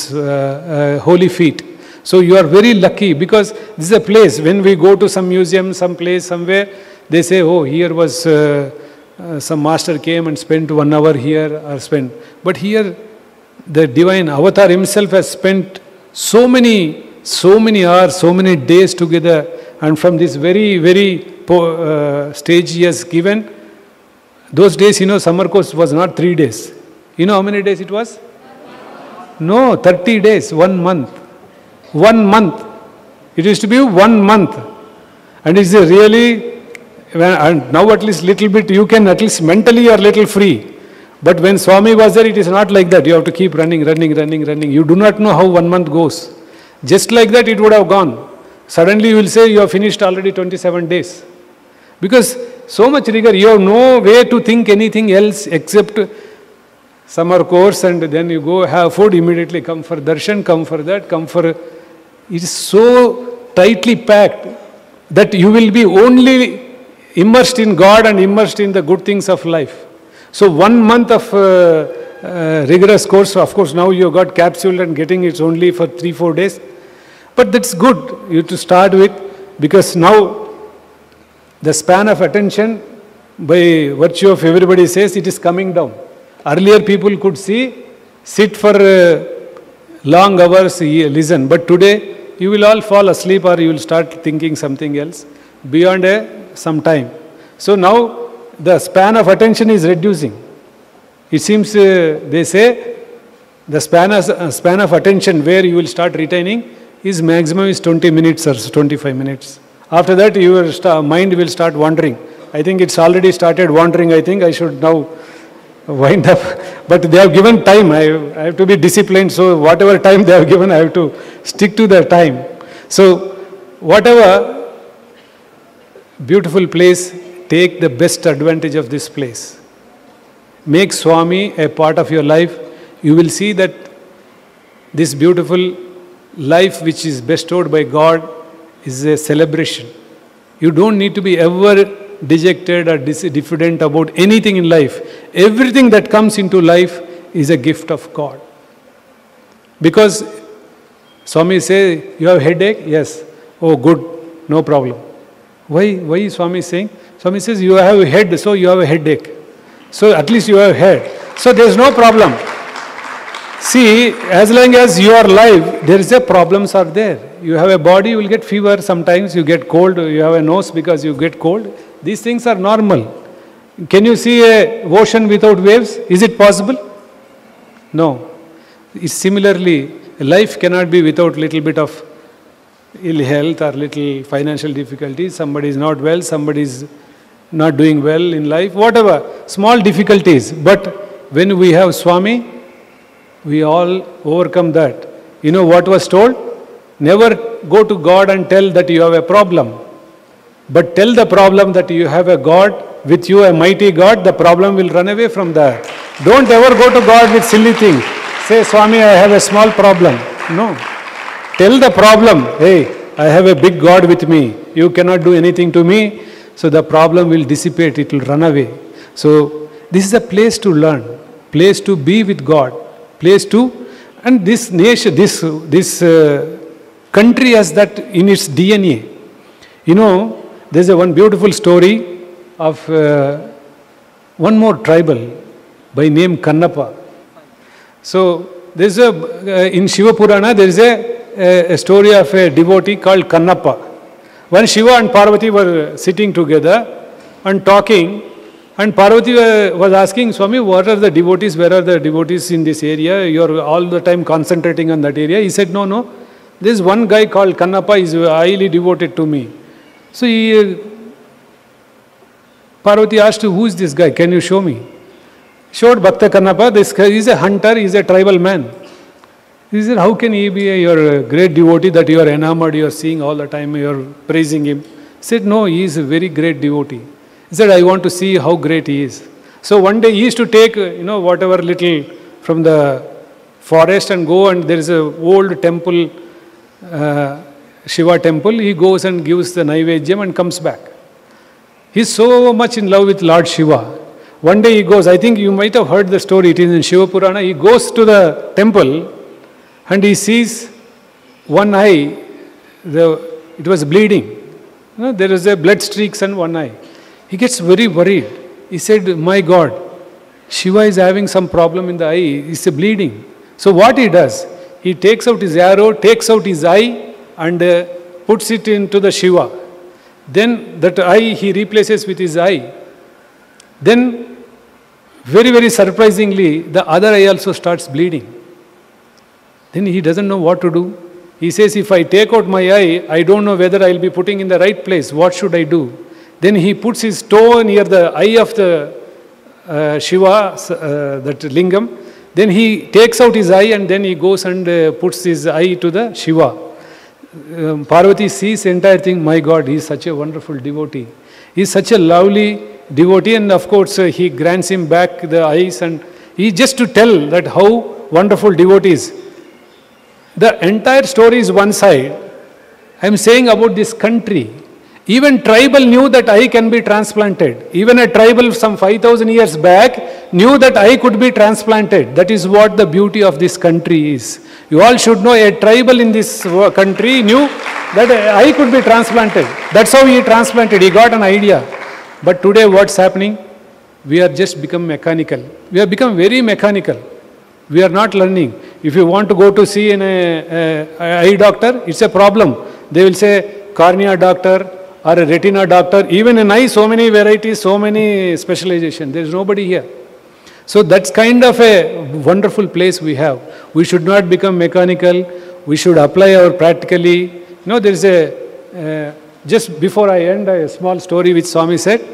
holy feet. So you are very lucky because this is a place, when we go to some museum, some place, somewhere, they say, oh, here was some master came and spent 1 hour here or spent. But here, the divine avatar himself has spent so many hours, so many days together, and from this very stage he has given Those days, summer course was not 3 days. You know how many days it was? No, 30 days, 1 month. 1 month. It used to be 1 month. And it's really, and now at least little bit, you can at least mentally you are little free. But when Swami was there, it is not like that. You have to keep running. You do not know how 1 month goes. Just like that, it would have gone. Suddenly you will say you have finished already 27 days. Because so much rigor, you have no way to think anything else except summer course, and then you go have food, immediately come for darshan, come for that, come for... It is so tightly packed that you will be only immersed in God and immersed in the good things of life. So 1 month of rigorous course, of course now you got capsule and getting it only for 3-4 days. But that's good, you to start with, because now the span of attention, by virtue of everybody says, it is coming down. Earlier people could sit for long hours, listen. But today, you will all fall asleep or you will start thinking something else beyond some time. So now, the span of attention is reducing. It seems, they say, the span of attention where you will start retaining is maximum is 20 minutes or 25 minutes. After that, your mind will start wandering. I think it's already started wandering. I think I should now wind up. But they have given time. I have to be disciplined. So whatever time they have given, I have to stick to the time. So whatever beautiful place, take the best advantage of this place. Make Swami a part of your life. You will see that this beautiful life which is bestowed by God is a celebration. You don't need to be ever dejected or diffident about anything in life. Everything that comes into life is a gift of God. Because Swami say, you have headache? Yes. Oh, good. No problem. Why is Swami saying? Swami says, you have a head, so you have a headache. So at least you have a head. So there is no problem. See, as long as you are alive, there is a problems are there. You have a body, you will get fever, sometimes you get cold, you have a nose because you get cold. These things are normal. Can you see a ocean without waves? Is it possible? No. Similarly, life cannot be without little bit of ill health or little financial difficulties. Somebody is not well, somebody is not doing well in life, whatever. Small difficulties. But when we have Swami, we all overcome that. You know what was told? Never go to God and tell that you have a problem. But tell the problem that you have a God, with you a mighty God, the problem will run away from that. Don't ever go to God with silly things. Say, Swami, I have a small problem. No. Tell the problem, hey, I have a big God with me. You cannot do anything to me. So the problem will dissipate, it will run away. So this is a place to learn, place to be with God, place to, and this nation, this country has that in its DNA. You know, there's one beautiful story of one more tribal by name Kannappa. So there's in Shiva Purana there is a story of a devotee called Kannappa. When Shiva and Parvati were sitting together and talking, and Parvati was asking, Swami, what are the devotees? Where are the devotees in this area? You are all the time concentrating on that area. He said, no. There's one guy called Kannappa, is highly devoted to me. So Parvati asked, who is this guy? Can you show me? Showed Bhakta Kannappa. This guy is a hunter, he is a tribal man. He said, how can he be your great devotee that you are enamored, you are seeing all the time, you are praising him? He said, no, he is a very great devotee. He said, I want to see how great he is. So one day he used to take, whatever little from the forest and go, and there is a old temple, Shiva temple. He goes and gives the Naivedyam and comes back. He is so much in love with Lord Shiva. One day he goes, I think you might have heard the story, it is in Shiva Purana. He goes to the temple and he sees one eye, it was bleeding. There is a blood streaks on one eye. He gets very worried. He said, my God, Shiva is having some problem in the eye, it's bleeding. So what he does, he takes out his arrow, takes out his eye and puts it into the Shiva. Then that eye he replaces with his eye. Then Very, very surprisingly, the other eye also starts bleeding. Then he doesn't know what to do. He says, if I take out my eye, I don't know whether I'll be putting in the right place. What should I do? Then he puts his toe near the eye of the Shiva, that lingam. Then he takes out his eye and then he goes and puts his eye to the Shiva. Parvati sees the entire thing. My God, he is such a wonderful devotee. He is such a lovely devotee, and of course he grants him back the eyes, and he just to tell that how wonderful devotee is. The entire story is one side. I am saying about this country. Even tribal knew that eye can be transplanted. Even a tribal some 5,000 years back knew that eye could be transplanted. That is what the beauty of this country is. You all should know a tribal in this country knew that eye could be transplanted. That's how he transplanted. He got an idea. But today what's happening? We are just become mechanical. We have become very mechanical. We are not learning. If you want to go to see an eye doctor, it's a problem. They will say cornea doctor or a retina doctor. Even in eye, so many varieties, so many specialization. There is nobody here. So that's kind of a wonderful place we have. We should not become mechanical. We should apply our practically. You know, there is a, just before I end, a small story which Swami said.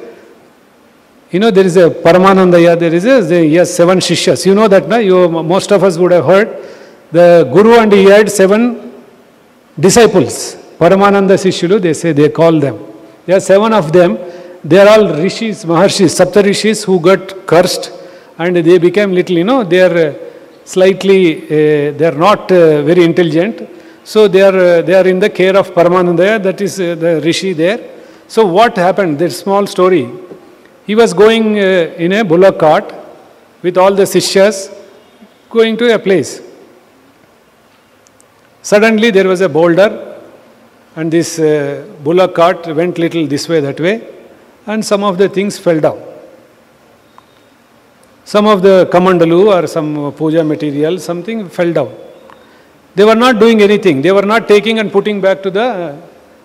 You know, there is a Paramanandaya, there is he has 7 Shishyas. You know that, no? Most of us would have heard. The Guru and he had 7 disciples. Paramananda Sishyulu, they say, they call them. There are 7 of them. They are all Rishis, Maharshis, Sapta Rishis who got cursed and they became little, you know, they are slightly, they are not very intelligent. So they are in the care of Paramanandaya, that is the Rishi there. So what happened? This small story. He was going in a bullock cart with all the Sishyas going to a place. Suddenly there was a boulder and this bullock cart went little this way, that way, and some of the things fell down. Some of the kamandalu or some puja material, something fell down. They were not doing anything. They were not taking and putting back to the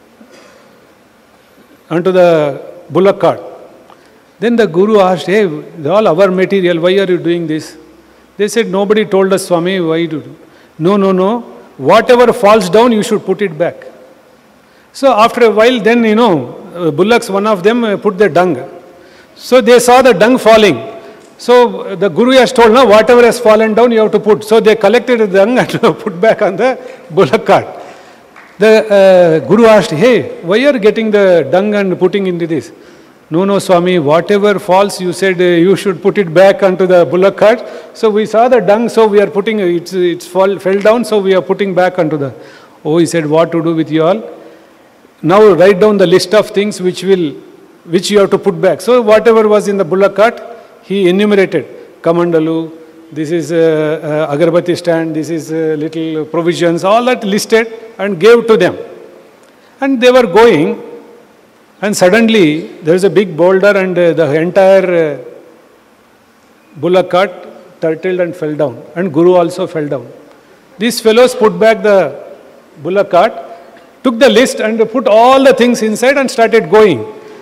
onto the bullock cart. Then the Guru asked, hey, all our material, why are you doing this? They said, nobody told us, Swami, why do you? No. Whatever falls down, you should put it back. So after a while, then, you know, bullocks, one of them put the dung. So they saw the dung falling. So the Guru has told, no, whatever has fallen down, you have to put. So they collected the dung and put back on the bullock cart. The Guru asked, hey, why are you getting the dung and putting into this? No, Swami, whatever falls, you said you should put it back onto the bullock cart. So we saw the dung, so we are putting, it fell down, so we are putting back onto the... Oh, he said, what to do with you all? Now write down the list of things which you have to put back. So whatever was in the bullock cart, he enumerated. Kamandalu, this is agarbatti stand, this is little provisions, all that listed and gave to them. And they were going. And suddenly, there is a big boulder and the entire bullock cart turtled and fell down. And Guru also fell down. These fellows put back the bullock cart, took the list and put all the things inside and started going.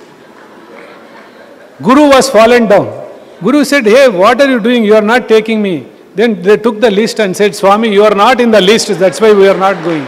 Guru was fallen down. Guru said, hey, what are you doing? You are not taking me. Then they took the list and said, Swami, you are not in the list. That's why we are not going.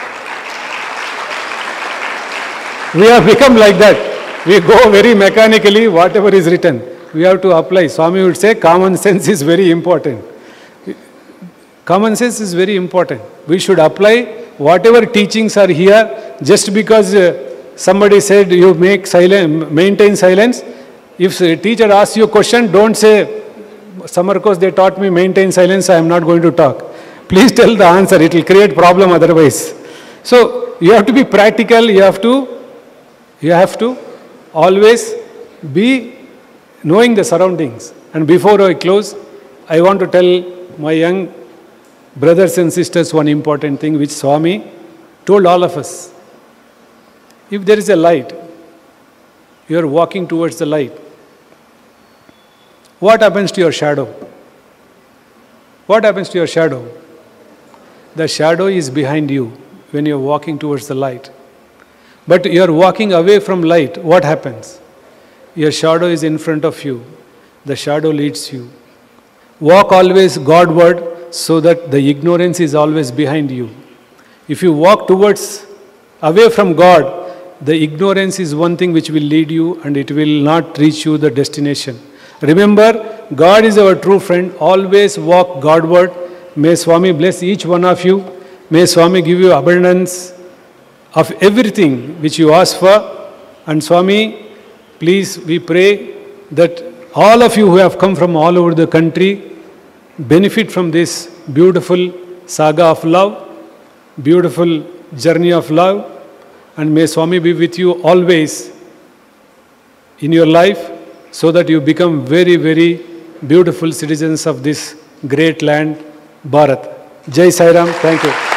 We have become like that. We go very mechanically, whatever is written. We have to apply. Swami would say, common sense is very important. Common sense is very important. We should apply whatever teachings are here. Just because somebody said you maintain silence. If a teacher asks you a question, don't say, summer course they taught me maintain silence, I am not going to talk. Please tell the answer. It will create problem otherwise. So you have to be practical. You have to always be knowing the surroundings. And before I close, I want to tell my young brothers and sisters one important thing which Swami told all of us. If there is a light, you are walking towards the light. What happens to your shadow? What happens to your shadow? The shadow is behind you when you are walking towards the light. But you are walking away from light. What happens? Your shadow is in front of you. the shadow leads you. Walk always Godward so that the ignorance is always behind you. If you walk towards, away from God, the ignorance is one thing which will lead you and it will not reach you the destination. Remember, God is our true friend. Always walk Godward. May Swami bless each one of you. May Swami give you abundance of everything which you ask for. And Swami, please, we pray that all of you who have come from all over the country benefit from this beautiful saga of love, beautiful journey of love. And may Swami be with you always in your life so that you become very, very beautiful citizens of this great land, Bharat. Jai Sai Ram. Thank you.